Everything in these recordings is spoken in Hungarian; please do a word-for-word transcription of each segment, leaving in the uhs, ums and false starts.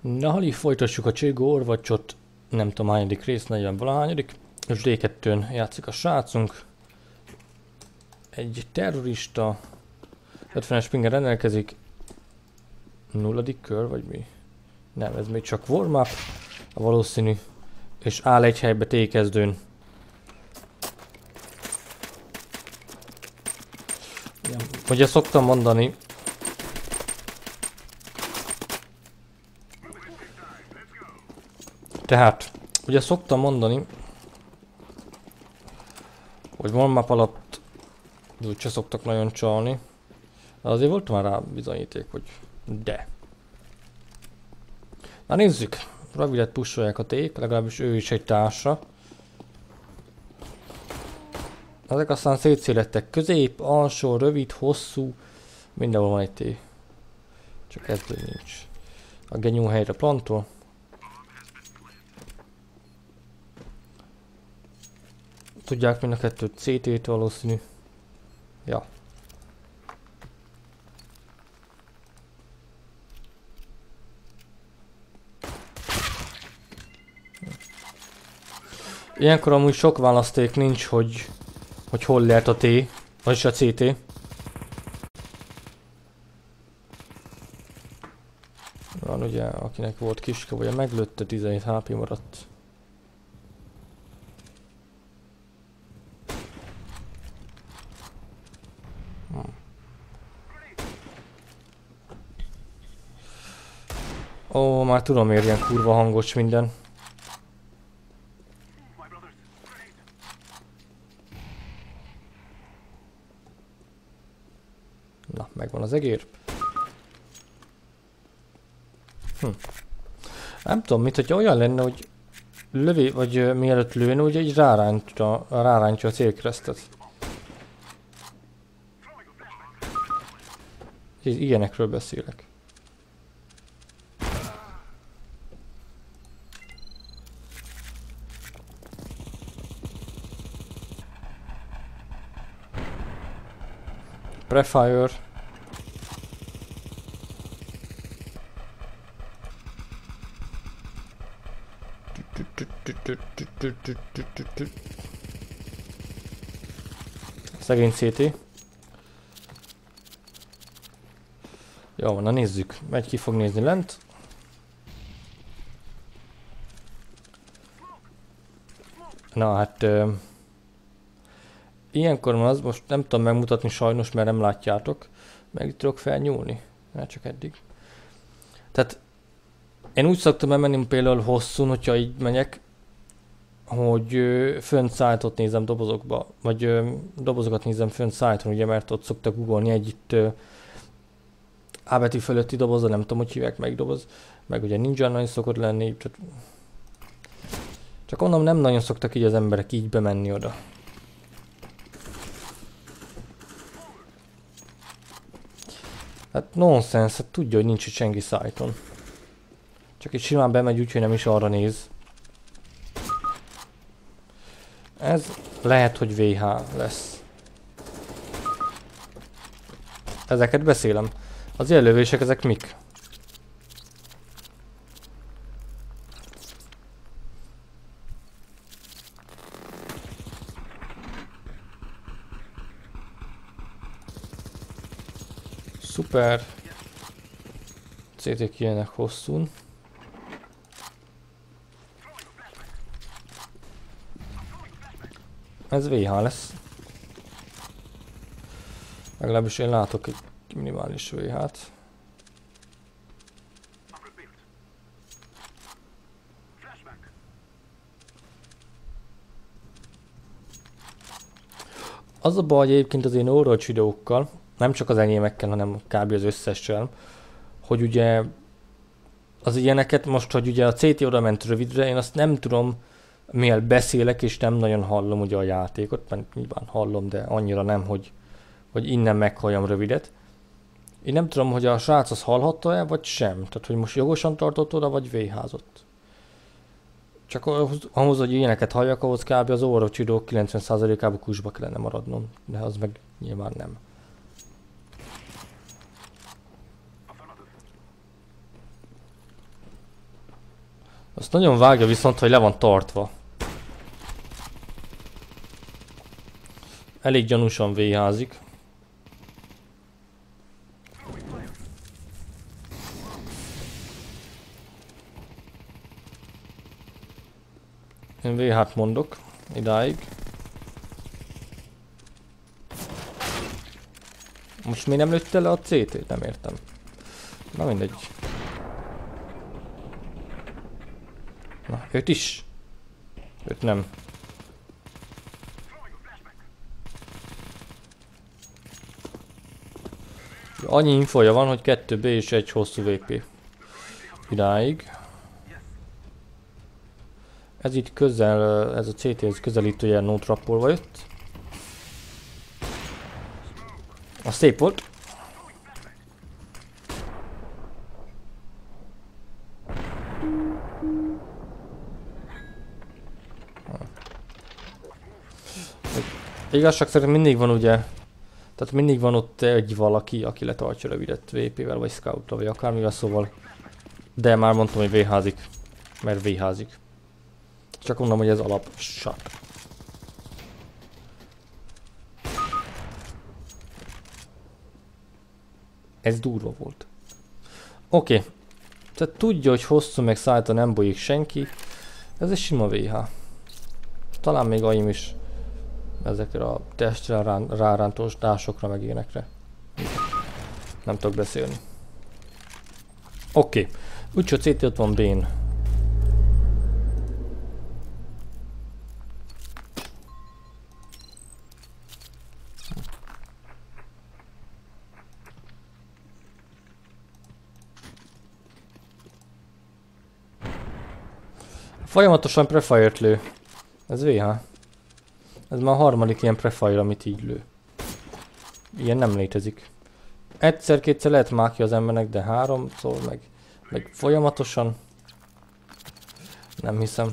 Na, ha így folytassuk a Cségó Orvacsot, nem tudom hányadik rész, negyven valahányadik, és dé kettőn játszik a srácunk. Egy terrorista, ötvenes pinger rendelkezik, nulladik kör vagy mi? Nem, ez még csak warm-up, a valószínű, és áll egy helybe tékezdőn. Ja, ugye szoktam mondani, tehát, ugye szoktam mondani, hogy warm-up alatt úgyse szoktak nagyon csalni. De azért volt már rá bizonyíték, hogy de. Na nézzük, Ravidet pusolják a ték, legalábbis ő is egy társa. Ezek aztán szétszélettek közép, alsó, rövid, hosszú, mindenhol van egy té. Csak ebből nincs. A genyó helyre plantol. Tudják mind a kettőt cé té-t valószínű. Ja. Ilyenkor amúgy sok választék nincs, hogy, hogy hol lehet a T, vagyis a cé té. Van ugye, akinek volt kiska, vagy meglőtte, tizenhét há pé maradt. Ó, már tudom miért ilyen kurva hangos minden. Na, megvan az egér. Hm. Nem tudom, mint hogy olyan lenne, hogy lövi, vagy uh, mielőtt lőne, ugye így rárántja, rárántja a célkeresztet. Ilyenekről beszélek. Prefire. Szegény cé té. Jó van, na nézzük. Megy, ki fog nézni lent. Na hát... Uh, ilyenkor van az, most nem tudom megmutatni sajnos, mert nem látjátok. Meg tudok felnyúlni. Mert csak eddig. Tehát... Én úgy szoktam elmenni például hosszún, hogyha így megyek, hogy ö, fönt szájtot nézem dobozokba, vagy ö, dobozokat nézem fönt szájton, ugye, mert ott szoktak googolni egy itt ö, A betű fölötti doboza, nem tudom, hogy hívják meg doboz, meg ugye ninja nagyon szokott lenni, csak, csak onnan nem nagyon szoktak így az emberek így bemenni oda. Hát nonsense, hát tudja, hogy nincs itt senki szájton. Csak itt simán bemegy, úgyhogy nem is arra néz. Ez lehet, hogy vé há lesz. Ezeket beszélem. Az ilyen lövések, ezek mik? Szuper. cé té kijönnek hosszún. Ez vé há lesz. Legalábbis én látok egy minimális vé há-t. Az a baj egyébként az én Overwatch videókkal, nem csak az enyémekkel, hanem kb. Az összessel, hogy ugye az ilyeneket most, hogy ugye a cé té oda ment rövidre, én azt nem tudom, mivel beszélek és nem nagyon hallom ugye a játékot, mert nyilván hallom, de annyira nem, hogy, hogy innen meghalljam rövidet. Én nem tudom, hogy a srác az hallhatta-e, vagy sem. Tehát, hogy most jogosan tartott oda, vagy vé há-zott. Csak ahhoz, ahhoz, hogy ilyeneket halljak, ahhoz kb. Az Overwatch videók kilencven százalékában kusba kellene maradnom. De az meg nyilván nem. Azt nagyon vágja viszont, hogy le van tartva. Elég gyanúsan véházik. Én vé hát mondok idáig. Most miért nem lőtte le a cé tét? Nem értem. Na mindegy. Na, őt is. Őt nem. Annyi infoja van, hogy kettő bé és egy hosszú vé pé. Idáig. Ez itt közel, ez a cé té-hez közelítője no trappolva jött. Az szép volt. Igazság szerint mindig van ugye, tehát mindig van ott egy valaki, aki letartja rövidet vé pével, vagy scouttal, vagy akármivel, szóval. De már mondtam, hogy véházik, mert véházik. Csak mondom, hogy ez alap. Shut. Ez durva volt. Oké. Okay. Tehát tudja, hogy hosszú meg szállta nem bolyik senki. Ez egy sima vé há. Talán még aim is ezekre a testre rárántós dásokra meg ilyenekre. Nem tudok beszélni. Oké. Okay. Úgyhogy cé té ott van bén. Folyamatosan prefire-t lő. Ez vé há. Ez már a harmadik ilyen prefire, amit így lő. Ilyen nem létezik. Egyszer-kétszer lehet mákja az embernek, de háromszor meg, meg folyamatosan. Nem hiszem.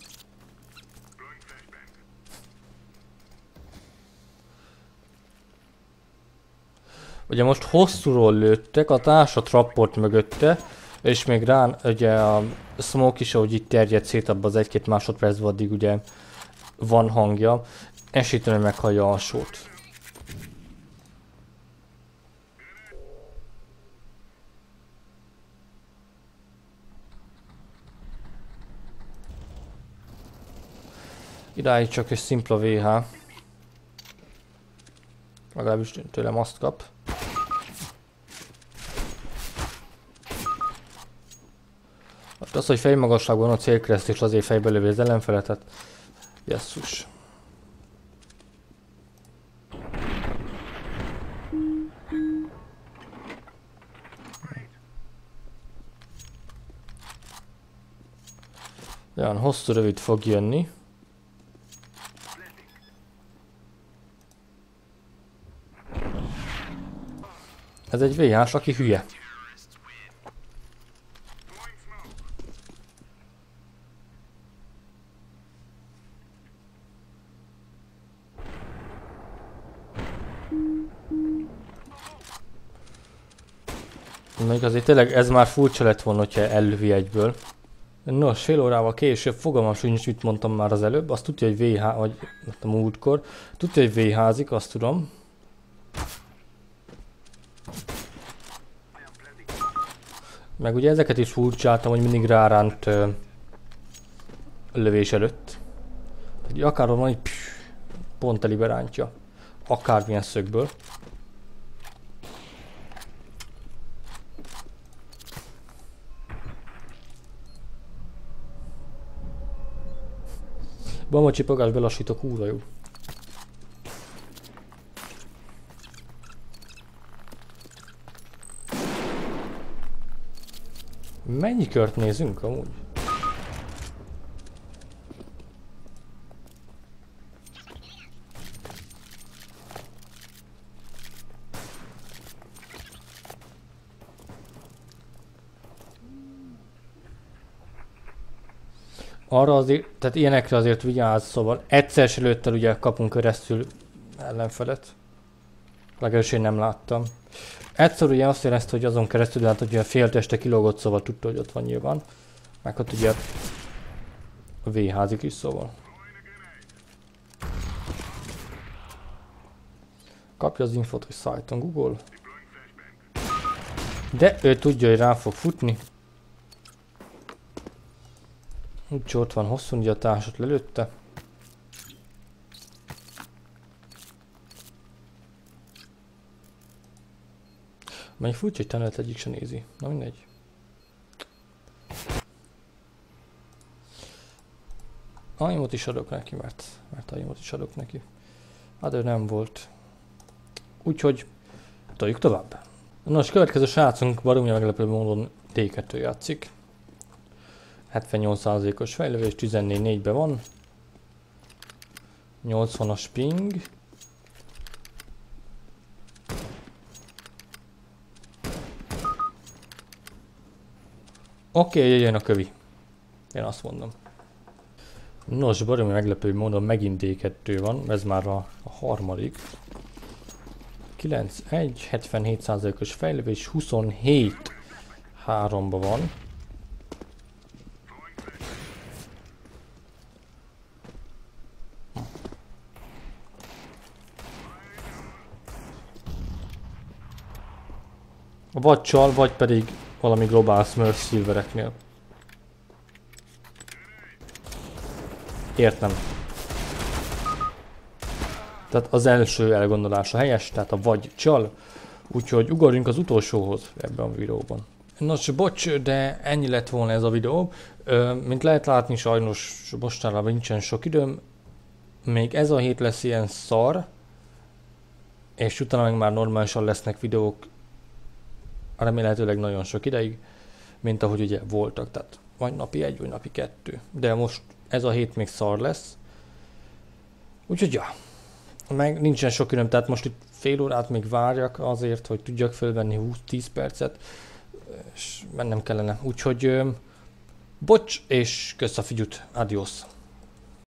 Ugye most hosszúról lőttek, a társat rapport mögötte, és még rá ugye a smoke is, ahogy itt terjed szét abban az egy-két másodpercben, addig ugye van hangja, esélytelen meghallja a alsót. Idáig csak egy szimpla vé há. Legalábbis tőlem azt kap. Az, hogy fejmagasságban a célkereszt és azért fejbe lövi az ellenfelet, tehát jesszus. Olyan hosszú rövid fog jönni. Ez egy vé hás, aki hülye. Még azért tényleg ez már furcsa lett volna, hogyha ellövi egyből. Nos, fél órával később, fogalmam sincs, mit mondtam már az előbb, azt tudja, hogy vé há, vagy a múltkor, tudja, hogy vé házik, azt tudom. Meg ugye ezeket is furcsáltam, hogy mindig ráránt ö, lövés előtt. Hogy akárhol van, hogy pff, pont elibe rántja. Akármilyen szögből. Bomba csipogás belassítok, húra jó. Mennyi kört nézünk amúgy? Arra azért, tehát ilyenekre azért vigyázz, szóval egyszer se lőttel ugye kapunk keresztül ellenfelet. Legalábbis én nem láttam. Egyszer ugye azt érezte, hogy azon keresztül, hát hogy a fél teste kilógott, szóval tudta, hogy ott van nyilván. Meg ott ugye a V-házik is, szóval. Kapja az infót, hogy szállítom Google. De ő tudja, hogy rá fog futni. Úgyhogy ott van hosszú, ugye a társat lelőtte. Mennyi furcsa, hogy tanulat egyik se nézi. Na mindegy. Aimot is adok neki, mert, mert aimot is adok neki. Hát ő nem volt. Úgyhogy toljuk tovább. Nos, következő srácunk baromi meglepő módon té kettő játszik. hetvennyolc százalékos fejlődés, tizennégy négyben van. nyolcvanas ping. Oké, okay, jöjjön a kövi. Én azt mondom. Nos, baromi meglepő módon megint té kettő van, ez már a, a harmadik. kilenc egy, hetvenhét százalékos fejlődés, huszonhét háromban van. Vagy csal, vagy pedig valami globál smurf silvereknél. Értem. Tehát az első elgondolása helyes, tehát a vagy csal. Úgyhogy ugorjunk az utolsóhoz ebben a videóban. Nos, bocs, de ennyi lett volna ez a videó. Ö, mint lehet látni, sajnos mostanában nincsen sok időm. Még ez a hét lesz ilyen szar. És utána meg már normálisan lesznek videók. Remélhetőleg nagyon sok ideig. Mint ahogy ugye voltak. Tehát vagy napi egy, vagy napi kettő. De most ez a hét még szar lesz. Úgyhogy ja. Meg nincsen sok időm, tehát most itt fél órát még várjak azért, hogy tudjak fölvenni húsz-tíz percet, és mennem kellene. Úgyhogy bocs, és kösz a figyut, adios!